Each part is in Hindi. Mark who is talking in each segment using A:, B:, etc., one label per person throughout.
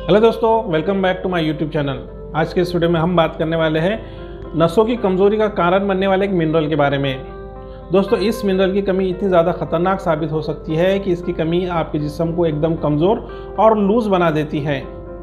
A: हेलो दोस्तों, welcome back to my YouTube channel. आज के इस वीडियो में हम बात करने वाले हैं नसों की कमज़ोरी का कारण बनने वाले एक मिनरल के बारे में। दोस्तों, इस मिनरल की कमी इतनी ज़्यादा ख़तरनाक साबित हो सकती है कि इसकी कमी आपके जिस्म को एकदम कमज़ोर और लूज़ बना देती है।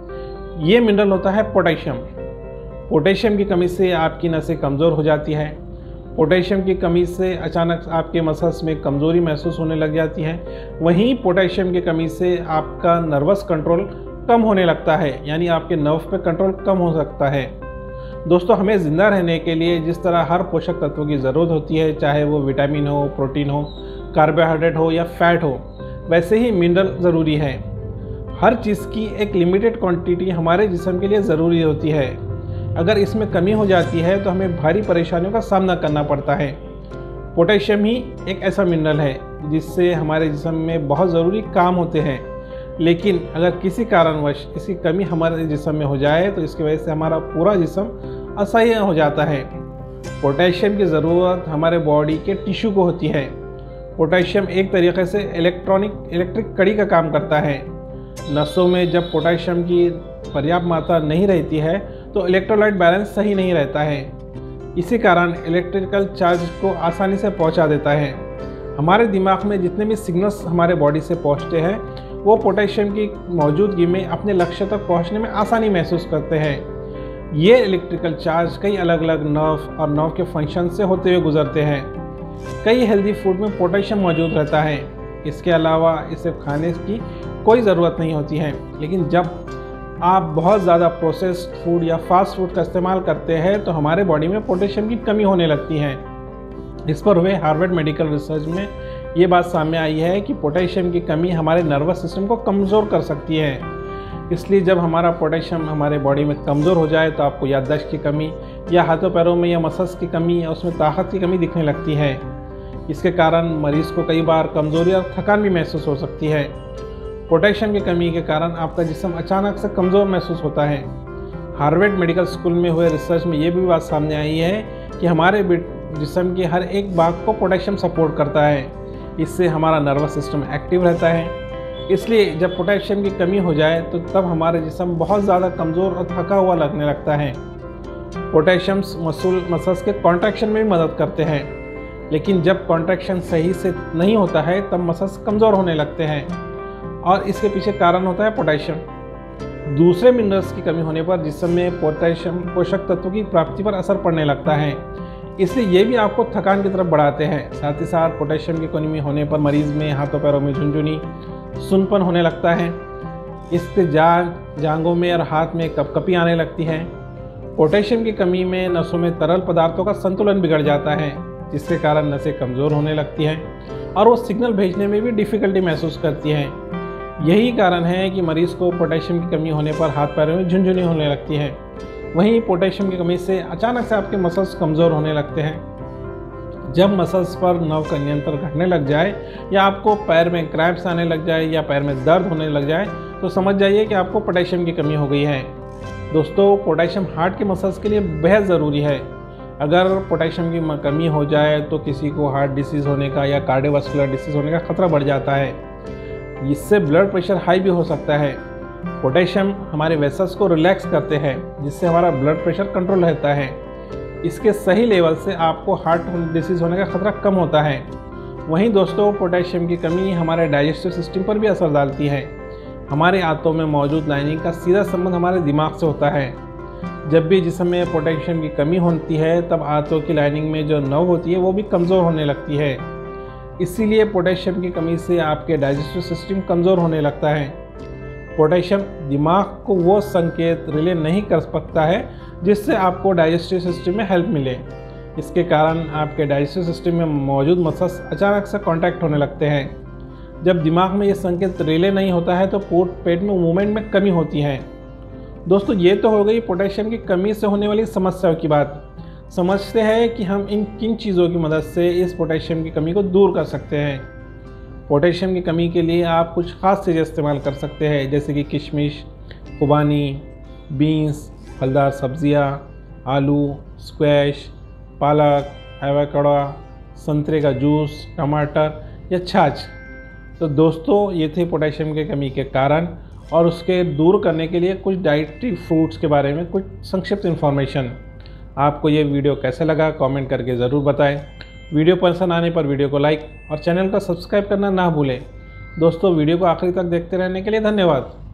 A: ये मिनरल होता है पोटेशियम। पोटेशियम की कमी से आपकी नसें कमज़ोर हो जाती है। पोटेशियम की कमी से अचानक आपके मसल्स में कमज़ोरी महसूस होने लग जाती है। वहीं पोटेशियम की कमी से आपका नर्वस कंट्रोल कम होने लगता है, यानी आपके नर्व पे कंट्रोल कम हो सकता है। दोस्तों, हमें ज़िंदा रहने के लिए जिस तरह हर पोषक तत्वों की ज़रूरत होती है, चाहे वो विटामिन हो, प्रोटीन हो, कार्बोहाइड्रेट हो या फैट हो, वैसे ही मिनरल ज़रूरी है। हर चीज़ की एक लिमिटेड क्वांटिटी हमारे जिस्म के लिए ज़रूरी होती है। अगर इसमें कमी हो जाती है तो हमें भारी परेशानियों का सामना करना पड़ता है। पोटेशियम ही एक ऐसा मिनरल है जिससे हमारे जिस्म में बहुत ज़रूरी काम होते हैं, लेकिन अगर किसी कारणवश इसकी कमी हमारे जिस्म में हो जाए तो इसकी वजह से हमारा पूरा जिस्म असह्य हो जाता है। पोटेशियम की ज़रूरत हमारे बॉडी के टिश्यू को होती है। पोटेशियम एक तरीके से इलेक्ट्रिक कड़ी का काम करता है। नसों में जब पोटेशियम की पर्याप्त मात्रा नहीं रहती है तो इलेक्ट्रोलाइट बैलेंस सही नहीं रहता है। इसी कारण इलेक्ट्रिकल चार्ज को आसानी से पहुंचा देता है। हमारे दिमाग में जितने भी सिग्नल्स हमारे बॉडी से पहुंचते हैं वो पोटेशियम की मौजूदगी में अपने लक्ष्य तक पहुंचने में आसानी महसूस करते हैं। ये इलेक्ट्रिकल चार्ज कई अलग अलग नर्व और नर्व के फंक्शन से होते हुए गुजरते हैं। कई हेल्दी फूड में पोटेशियम मौजूद रहता है। इसके अलावा इसे खाने की कोई ज़रूरत नहीं होती है, लेकिन जब आप बहुत ज़्यादा प्रोसेस्ड फूड या फास्ट फूड का इस्तेमाल करते हैं तो हमारे बॉडी में पोटेशियम की कमी होने लगती है। इस पर हुए हार्वर्ड मेडिकल रिसर्च में ये बात सामने आई है कि पोटेशियम की कमी हमारे नर्वस सिस्टम को कमज़ोर कर सकती है। इसलिए जब हमारा पोटेशियम हमारे बॉडी में कमज़ोर हो जाए तो आपको याददाश्त की कमी या हाथों पैरों में या मसल्स की कमी या उसमें ताकत की कमी दिखने लगती है। इसके कारण मरीज़ को कई बार कमज़ोरी और थकान भी महसूस हो सकती है। पोटेशियम की कमी के कारण आपका जिस्म अचानक से कमज़ोर महसूस होता है। हार्वर्ड मेडिकल स्कूल में हुए रिसर्च में ये भी बात सामने आई है कि हमारे जिस्म के हर एक भाग को पोटेशियम सपोर्ट करता है। इससे हमारा नर्वस सिस्टम एक्टिव रहता है। इसलिए जब पोटेशियम की कमी हो जाए तो तब हमारे जिस्म बहुत ज़्यादा कमज़ोर और थका हुआ लगने लगता है। पोटेशियम मसल्स के कॉन्ट्रैक्शन में भी मदद करते हैं, लेकिन जब कॉन्ट्रैक्शन सही से नहीं होता है तब मसल्स कमज़ोर होने लगते हैं और इसके पीछे कारण होता है पोटेशियम। दूसरे मिनरल्स की कमी होने पर जिस्म में पोटेशियम पोषक तत्वों की प्राप्ति पर असर पड़ने लगता है, इसलिए ये भी आपको थकान की तरफ बढ़ाते हैं। साथ ही साथ पोटेशियम की कमी होने पर मरीज़ में हाथों पैरों में झुनझुनी, सुनपन होने लगता है। इससे जांघों में और हाथ में कपकपी आने लगती है। पोटेशियम की कमी में नसों में तरल पदार्थों का संतुलन बिगड़ जाता है, जिसके कारण नसें कमज़ोर होने लगती हैं और वो सिग्नल भेजने में भी डिफ़िकल्टी महसूस करती हैं। यही कारण है कि मरीज़ को पोटेशियम की कमी होने पर हाथ पैरों में झुनझुनी होने लगती है। वहीं पोटेशियम की कमी से अचानक से आपके मसल्स कमज़ोर होने लगते हैं। जब मसल्स पर नर्व का नियंत्रण घटने लग जाए या आपको पैर में क्रैम्प्स आने लग जाए या पैर में दर्द होने लग जाए तो समझ जाइए कि आपको पोटेशियम की कमी हो गई है। दोस्तों, पोटेशियम हार्ट के मसल्स के लिए बेहद ज़रूरी है। अगर पोटेशियम की कमी हो जाए तो किसी को हार्ट डिसीज़ होने का या कार्डियोवास्कुलर डिसीज़ होने का खतरा बढ़ जाता है। इससे ब्लड प्रेशर हाई भी हो सकता है। पोटेशियम हमारे वेसल्स को रिलैक्स करते हैं, जिससे हमारा ब्लड प्रेशर कंट्रोल रहता है। इसके सही लेवल से आपको हार्ट डिसीज़ होने का खतरा कम होता है। वहीं दोस्तों, पोटेशियम की कमी हमारे डाइजेस्टिव सिस्टम पर भी असर डालती है। हमारे आंतों में मौजूद लाइनिंग का सीधा संबंध हमारे दिमाग से होता है। जब भी जिस्म में पोटेशियम की कमी होती है तब आंतों की लाइनिंग में जो नर्व होती है वो भी कमज़ोर होने लगती है। इसीलिए पोटेशियम की कमी से आपके डाइजेस्टिव सिस्टम कमज़ोर होने लगता है। पोटेशियम दिमाग को वो संकेत रिले नहीं कर सकता है जिससे आपको डाइजेस्टिव सिस्टम में हेल्प मिले। इसके कारण आपके डाइजेस्टिव सिस्टम में मौजूद मसल्स अचानक से कॉन्टैक्ट होने लगते हैं। जब दिमाग में ये संकेत रिले नहीं होता है तो पेट में मूवमेंट में कमी होती है। दोस्तों, ये तो हो गई पोटेशियम की कमी से होने वाली समस्याओं की बात। समझते हैं कि हम इन किन चीज़ों की मदद से इस पोटेशियम की कमी को दूर कर सकते हैं। पोटेशियम की कमी के लिए आप कुछ ख़ास चीज़ें इस्तेमाल कर सकते हैं, जैसे कि किशमिश, खुबानी, बीन्स, फलदार सब्जियां, आलू, स्क्वैश, पालक, एवोकाडो, संतरे का जूस, टमाटर या छाछ। तो दोस्तों, ये थे पोटेशियम की कमी के कारण और उसके दूर करने के लिए कुछ डाइटरी फ्रूट्स के बारे में कुछ संक्षिप्त इन्फॉर्मेशन। आपको ये वीडियो कैसे लगा कमेंट करके ज़रूर बताएं। वीडियो पसंद आने पर वीडियो को लाइक और चैनल को सब्सक्राइब करना ना भूलें। दोस्तों वीडियो को आखिरी तक देखते रहने के लिए धन्यवाद।